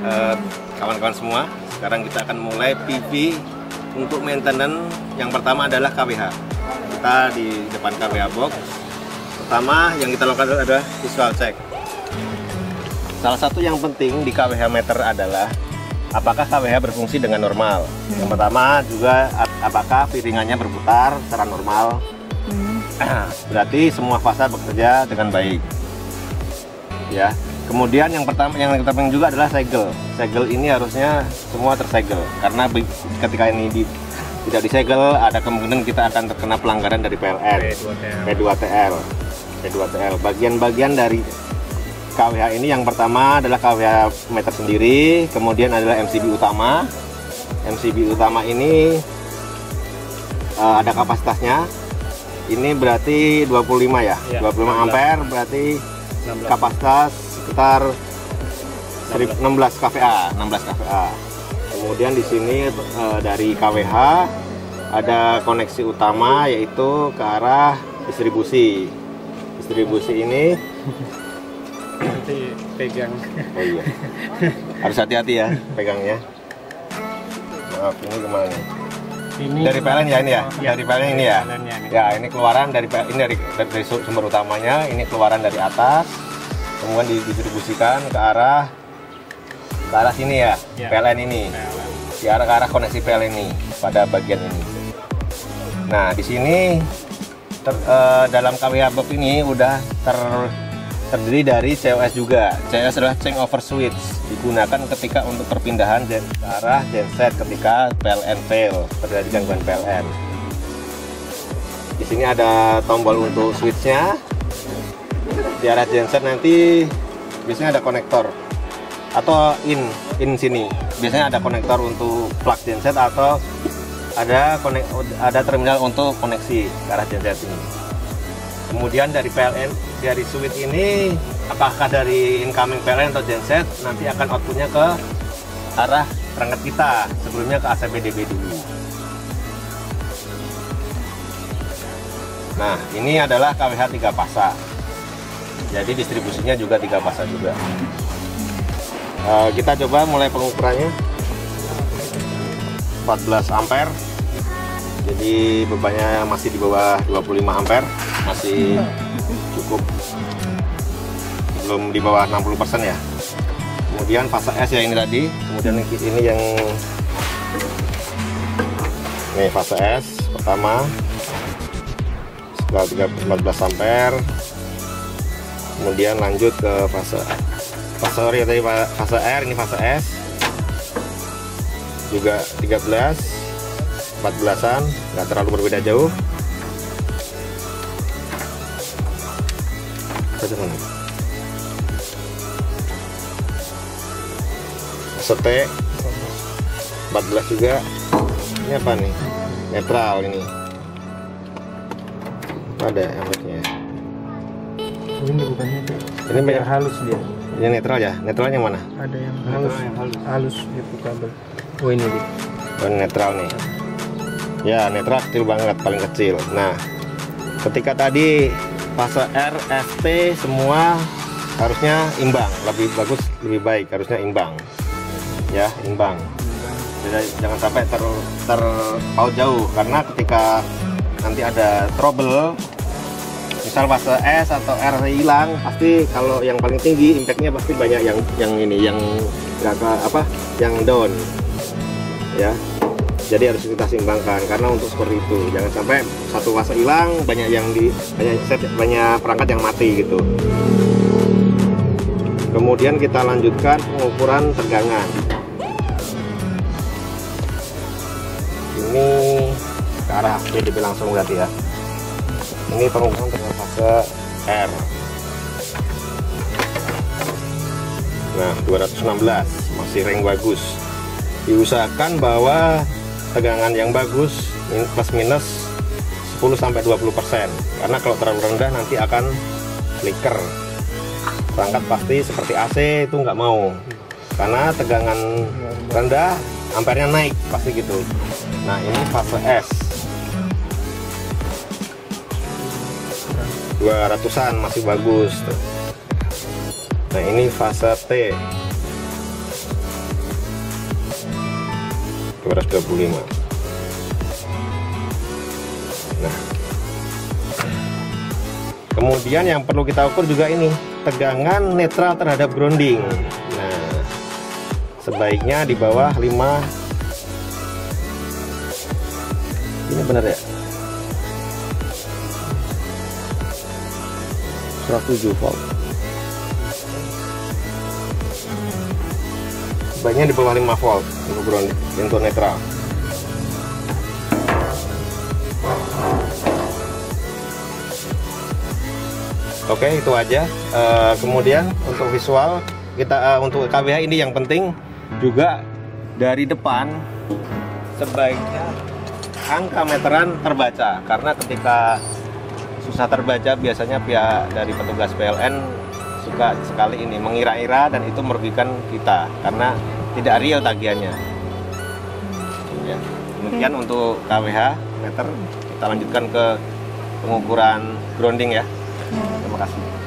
kawan-kawan semua. Sekarang kita akan mulai PV untuk maintenance. Yang pertama adalah KWH. Kita di depan KWH box. Pertama yang kita lakukan adalah visual check. Salah satu yang penting di KWH meter adalah apakah KWH berfungsi dengan normal. Yang pertama juga apakah piringannya berputar secara normal. Berarti semua fasa bekerja dengan baik. Ya. Kemudian yang pertama yang kita pengen juga adalah segel. Segel ini harusnya semua tersegel karena ketika ini tidak disegel ada kemungkinan kita akan terkena pelanggaran dari PLN. P2TL. Bagian-bagian dari KWH ini yang pertama adalah KWH meter sendiri, kemudian adalah MCB utama. MCB utama ini ada kapasitasnya. Ini berarti 25 ya, 25 ampere berarti kapasitas sekitar 16 kVA, 16 kVA. Kemudian di sini dari KWH ada koneksi utama yaitu ke arah distribusi. Distribusi ini nanti pegang. Oh iya. Harus hati-hati ya pegangnya. Maaf, ini kemana nih? Ini dari PLN ya ini ya? Dari PLN ini ya? Ya, ini keluaran dari sumber utamanya, ini keluaran dari atas, kemudian didistribusikan ke arah sini ya, PLN ini. Ke arah koneksi PLN ini pada bagian ini. Nah, di sini dalam KWH box ini udah terdiri dari COS juga. COS adalah change over switch, digunakan ketika untuk perpindahan ke arah genset ketika PLN fail, terjadi gangguan PLN. Di sini ada tombol untuk switchnya. Di arah genset nanti biasanya ada konektor atau in sini. Biasanya ada konektor untuk plug genset atau ada terminal untuk koneksi ke arah genset ini. Kemudian dari PLN, dari switch ini, apakah dari incoming PLN atau genset, nanti akan outputnya ke arah perangkat kita, sebelumnya ke ACBDB dulu. Nah, ini adalah KWH 3 fasa. Jadi distribusinya juga 3 fasa juga. Kita coba mulai pengukurannya. 14 ampere. Jadi bebannya masih di bawah 25 ampere, masih cukup, belum di bawah 60% ya. Kemudian fase S ya ini tadi, kemudian ini yang nih fase S pertama sekitar 14 ampere. Kemudian lanjut ke fase R, ini fase S juga 13 14-an, nggak terlalu berbeda jauh. ST 14 juga. Ini apa nih? Netral ini. Ada efeknya. Ini bukan netral. Ini banyak halus dia. Ini netral ya? Netralnya mana? Ada yang halus. Halus itu kabel. Oh ini dia. Oh, ini netral nih. Ya, netral kecil banget, paling kecil. Nah, ketika tadi fase R, ST semua harusnya imbang, lebih bagus, lebih baik, harusnya imbang. Ya, imbang. Jadi, jangan sampai terpaut jauh, karena ketika nanti ada trouble, misal fase S atau R hilang, pasti kalau yang paling tinggi impactnya pasti banyak yang down. Ya. Jadi harus kita seimbangkan karena untuk seperti itu jangan sampai satu fase hilang banyak perangkat yang mati gitu. Kemudian kita lanjutkan pengukuran tegangan. Ini ke arah PDB langsung berarti ya. Ini pengukuran tegangan fase R. Nah 216 masih rank bagus. Diusahakan bahwa tegangan yang bagus plus minus 10-20%, karena kalau terlalu rendah nanti akan flicker. Perangkat pasti seperti AC itu nggak mau, karena tegangan rendah ampernya naik pasti gitu. Nah ini fase S 200-an masih bagus tuh. Nah ini fase T 225. Nah, kemudian yang perlu kita ukur juga ini tegangan netral terhadap grounding. Nah, sebaiknya di bawah 5. Ini benar ya? 107 volt. Sebaiknya di bawah 5 volt untuk grounding, untuk netral. Oke, itu aja. Kemudian untuk visual kita untuk KWH ini yang penting juga dari depan sebaiknya angka meteran terbaca, karena ketika susah terbaca biasanya pihak dari petugas PLN suka sekali ini mengira-ira, dan itu merugikan kita karena tidak real tagihannya. Ya, demikian untuk KWH meter. Kita lanjutkan ke pengukuran grounding ya. Terima kasih.